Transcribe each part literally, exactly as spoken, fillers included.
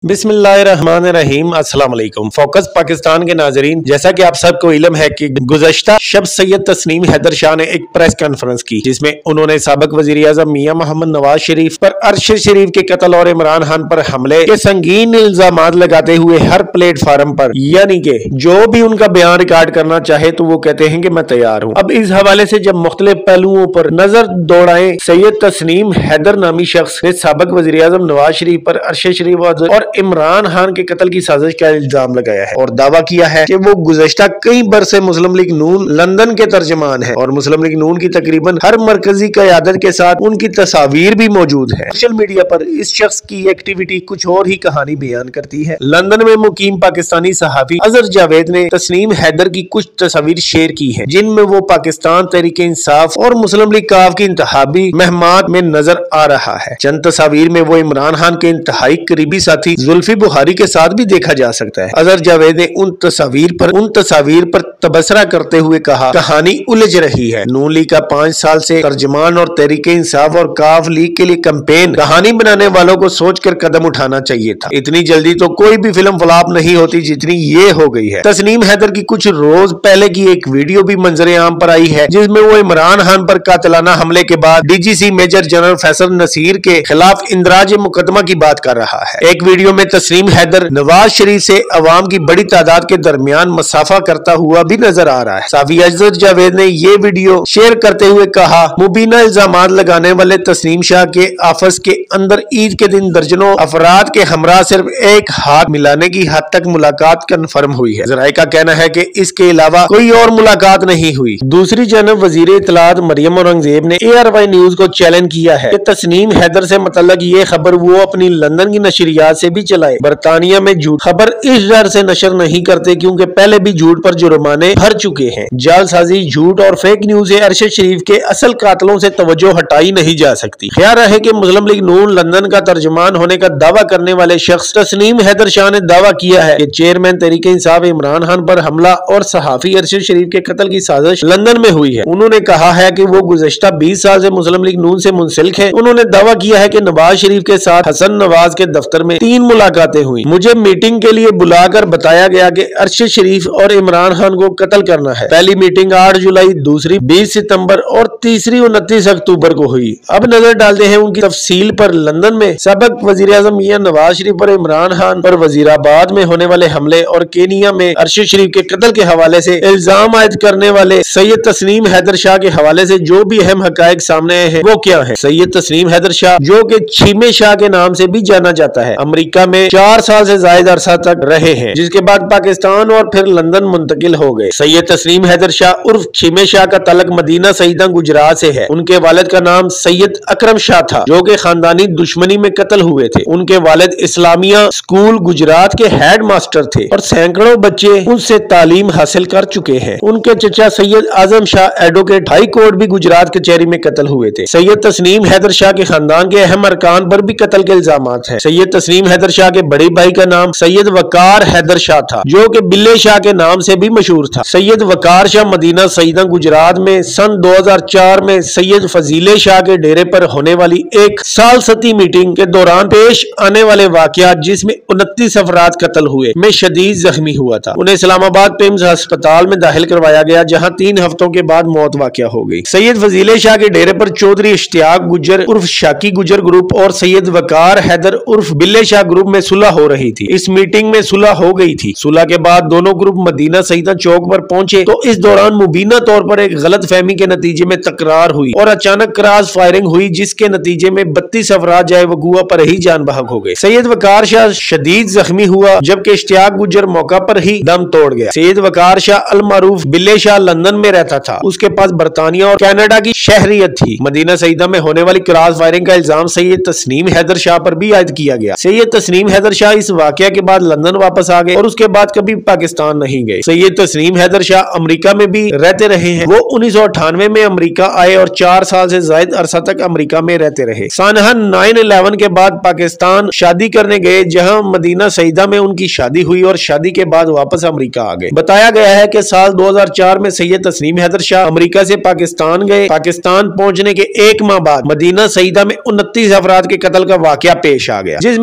बिस्मिल्लाहिर्रहमानिर्रहीम अस्सलाम वालेकुम। फोकस पाकिस्तान के नाजरीन, जैसा कि आप सबको इल्म है कि गुज़श्ता शब सैयद तस्नीम हैदर शाह ने एक प्रेस कॉन्फ्रेंस की, जिसमें उन्होंने साबिक वज़ीर आज़म मियां मोहम्मद नवाज शरीफ पर अरशद शरीफ के कत्ल और इमरान खान पर हमले के संगीन इल्जामात लगाते हुए हर प्लेटफार्म पर यानी कि जो भी उनका बयान रिकॉर्ड करना चाहे तो वो कहते हैं कि मैं तैयार हूँ। अब इस हवाले से जब मुख्तलिफ पहलुओं पर नजर दौड़ाए, सैयद तस्नीम हैदर नामी शख्स ने साबिक वज़ीर आज़म नवाज शरीफ पर अरशद शरीफ और इमरान खान के कत्ल की साजिश का इल्जाम लगाया है और दावा किया है कि वो गुज़श्ता कई बरसे मुस्लिम लीग नून लंदन के तर्जमान है और मुस्लिम लीग नून की तकरीबन हर मरकजी क़यादत के साथ उनकी तस्वीर भी मौजूद है। सोशल मीडिया पर इस शख्स की एक्टिविटी कुछ और ही कहानी बयान करती है। लंदन में मुकीम पाकिस्तानी सहाफी अजहर जावेद ने तस्नीम हैदर की कुछ तस्वीर शेयर की है, जिनमें वो पाकिस्तान तहरीक इंसाफ और मुस्लिम लीग काफ की इंतखाबी महमात में नजर आ रहा है। चंद तस्वीर में वो इमरान खान के इंतहाई करीबी साथी जुल्फी बुखारी के साथ भी देखा जा सकता है। अजहर जावेद ने उन तस्वीर पर उन तस्वीर पर तबसरा करते हुए कहा, कहानी उलझ रही है। नून लीग का पांच साल से तर्जमान और तहरीक इंसाफ और काफ लीग के लिए कैंपेन, कहानी बनाने वालों को सोचकर कदम उठाना चाहिए था। इतनी जल्दी तो कोई भी फिल्म फ्लॉप नहीं होती जितनी ये हो गई है। तस्नीम हैदर की कुछ रोज पहले की एक वीडियो भी मंजरे आम पर आई है, जिसमें वो इमरान खान पर कातिलाना हमले के बाद DGC major general Faisal Naseer के खिलाफ इंदराज मुकदमा की बात कर रहा है। एक वीडियो में तस्नीम हैदर नवाज शरीफ से अवाम की बड़ी तादाद के दरमियान मसाफा करता हुआ भी नजर आ रहा है। साफी अजहर जावेद ने ये वीडियो शेयर करते हुए कहा, मुबीना इल्जामात लगाने वाले तस्नीम शाह के ऑफिस के अंदर ईद के दिन दर्जनों अफराद के हमरा सिर्फ एक हाथ मिलाने की हद तक मुलाकात कन्फर्म हुई है। जराये का कहना है कि इसके अलावा कोई और मुलाकात नहीं हुई। दूसरी जानब वजीर इत्तलात मरियम औरंगजेब ने ए आर वाई न्यूज को चैलेंज किया है कि तस्नीम हैदर से मुतल्लक ये खबर वो अपनी लंदन की नशरियात से भी चलाए। बरतानिया में झूठ खबर इस डर से नशर नहीं करते क्योंकि पहले भी झूठ पर जुर्माने भर चुके हैं। जालसाजी, झूठ और फेक न्यूज से अरशद शरीफ के असल कातलों से तवज्जो हटाई नहीं जा सकती। ख्याल रहे कि मुस्लिम लीग नून लंदन का तर्जमान होने का दावा करने वाले शख्स तस्नीम हैदर शाह ने दावा किया है कि चेयरमैन तहरीक इंसाफ इमरान खान पर हमला और सहाफी अरशद शरीफ के कत्ल की साजिश लंदन में हुई है। उन्होंने कहा है कि वो गुज़श्ता बीस साल से मुस्लिम लीग नून से मुंसलिक है। उन्होंने दावा किया है कि नवाज शरीफ के साथ हसन नवाज के दफ्तर में तीन मुलाकातें हुई। मुझे मीटिंग के लिए बुलाकर बताया गया कि अरशद शरीफ और इमरान खान को कत्ल करना है। पहली मीटिंग आठ जुलाई, दूसरी बीस सितंबर और तीसरी उनतीस अक्टूबर को हुई। अब नजर डालते हैं उनकी तफसील पर। लंदन में सबक वजीर आजम मियां नवाज शरीफ और इमरान खान पर वजीराबाद में होने वाले हमले और केनिया में अरशद शरीफ के कत्ल के हवाले से इल्जाम आयद करने वाले सैयद तस्नीम हैदर शाह के हवाले से जो भी अहम हकायक सामने आए हैं वो क्या है। सैयद तस्नीम हैदर शाह, जो कि छीमे शाह के नाम से भी जाना जाता है, अमेरिका में चार साल से जायद अरसा तक रहे हैं, जिसके बाद पाकिस्तान और फिर लंदन मुंतकिल हो गए। सैयद तस्नीम हैदर शाह उर्फ छीमे शाह का तलक मदीना सईदा गुजरात से है। उनके वालिद का नाम सैयद अकरम शाह था, जो कि खानदानी दुश्मनी में कत्ल हुए थे। उनके वालिद इस्लामिया स्कूल गुजरात के हेड मास्टर थे और सैकड़ों बच्चे उनसे तालीम हासिल कर चुके हैं। उनके चचा Syed Azam Shah advocate high court भी गुजरात कचहरी में कत्ल हुए थे। सैयद तस्नीम हैदर शाह के खानदान के अहम अरकान पर भी कत्ल के इल्जामात हैं। सैयद तस्नीम हैदर शाह के बड़े भाई का नाम सैयद वकार हैदर शाह था, जो कि बिल्ले शाह के नाम से भी मशहूर था। सैयद वकार शाह मदीना सईदा गुजरात में सन दो हजार चार में सैयद फजीले शाह के डेरे पर होने वाली एक सालसती मीटिंग के दौरान पेश आने वाले वाकयात, जिसमें उनतीस अफराद कत्ल हुए, में शदीद जख्मी हुआ था। उन्हें इस्लामाबाद पिम्स अस्पताल में दाखिल करवाया गया, जहां तीन हफ्तों के बाद मौत वाक़या हो गई। सैयद फजीले शाह के डेरे पर चौधरी इश्तियाक गुजर उर्फ शाकी गुजर ग्रुप और सैयद वकार हैदर उर्फ बिल्ले शाह ग्रुप में सुलह हो रही थी। इस मीटिंग में सुलह हो गई थी। सुलह के बाद दोनों ग्रुप मदीना सईदा चौक पर पहुंचे तो इस दौरान मुबीना तौर पर एक गलत फहमी के नतीजे में तकरार हुई और अचानक क्रॉस फायरिंग हुई, जिसके नतीजे में बत्तीस अफराद जाए वगुआ पर ही जान बहक हो गए। सैयद वकार शाह शदीद जख्मी हुआ, जबकि इश्तियाक गुजर मौका पर ही दम तोड़ गया। सैयद वकार शाह अल मारूफ बिल्ले शाह लंदन में रहता था। उसके पास बरतानिया और कनाडा की शहरियत थी। मदीना सईदा में होने वाली क्रॉस फायरिंग का इल्जाम सैयद तस्नीम हैदर शाह पर भी आयद किया गया। सैयद तस्नीम हैदर शाह इस वाकया के बाद लंदन वापस आ गए और उसके बाद कभी पाकिस्तान नहीं गए। सैयद तस्नीम हैदर शाह अमेरिका में भी रहते रहे हैं। वो उन्नीस सौ अट्ठानवे में अमेरिका आए और चार साल से जायद अरसा तक अमेरिका में रहते रहे। सानहा नाइन इलेवन के बाद पाकिस्तान शादी करने गए, जहां मदीना सईदा में उनकी शादी हुई और शादी के बाद वापस अमेरिका आ गए। बताया गया है कि साल दो हजार चार में सैयद तस्नीम हैदर शाह अमेरिका से पाकिस्तान गए। पाकिस्तान पहुंचने के एक माह बाद मदीना सईदा में उनतीस अफराद के कत्ल का वाकया पेश आ गया, जिसमें सैयद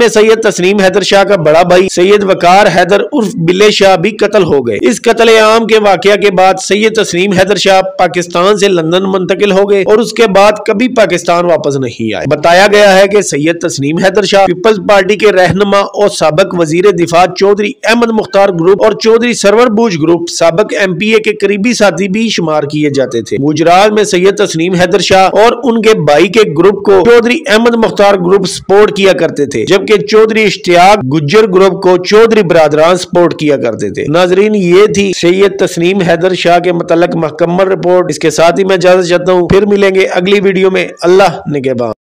तस्नीम हैदर शाह का बड़ा भाई सैयद वकार हैदर उर्फ बिल्ले शाह भी कत्ल हो गए। इस कत्ल आम के वाकया के बाद सैयद तस्नीम हैदर शाह पाकिस्तान से लंदन मुंतकिल हो गए और उसके बाद कभी पाकिस्तान वापस नहीं आए। बताया गया है कि सैयद तस्नीम हैदर शाह पीपल्स पार्टी के रहनुमा और साबिक वजीर दिफा चौधरी अहमद मुख्तार ग्रुप और चौधरी सरवर बूझ ग्रुप साबिक एम पी ए के करीबी साथी भी शुमार किए जाते थे। गुजरात में सैयद तस्नीम हैदर शाह और उनके भाई के ग्रुप को चौधरी अहमद मुख्तार ग्रुप सपोर्ट किया करते थे, जबकि चौधरी इश्तियाक गुज्जर ग्रुप को चौधरी बरादरान सपोर्ट किया करते थे। नाजरीन, ये थी सैयद तस्नीम हैदर शाह के मतलब मुकम्मल रिपोर्ट। इसके साथ ही मैं इजाजत चाहता हूँ, फिर मिलेंगे अगली वीडियो में। अल्लाह निगहबान।